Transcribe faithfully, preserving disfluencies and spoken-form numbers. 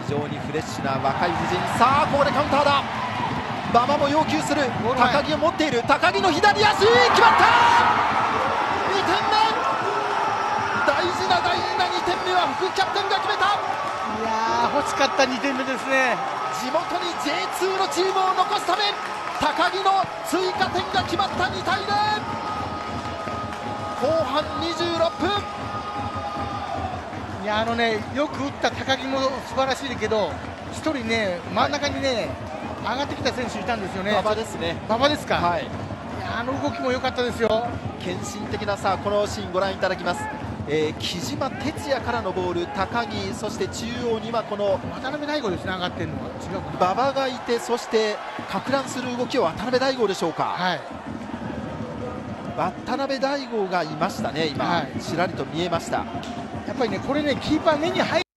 常にフレッシュな若い布陣。さあここでカウンターだ。馬場も要求する。高木を持っている。高木の左足決まった。にてんめ、大事な大事なにてんめは副キャプテンが決めた。 いやー、欲しかったにてんめですね。 地元に ジェイツー のチームを残すため高木の追加点が決まった。にたいゼロ。後半にじゅうろっぷん。 いや、あのね、よく打った高木も素晴らしいけど、一人ね、真ん中にね、はい、上がってきた選手いたんですよね。 馬場ですね。 馬場ですか。 はい。 いや、あの動きも良かったですよ。 献身的な。さあこのシーンご覧いただきます。えー、木島哲也からのボール、高木、そして中央にはこの渡辺大吾ですね、上がってるのは。違う馬場がいて、そしてか乱する動きを渡辺大吾でしょうか。 はい、 渡辺大吾がいましたね、今、はい、ちらりと見えました。 やっぱりね、これね、キーパー目に入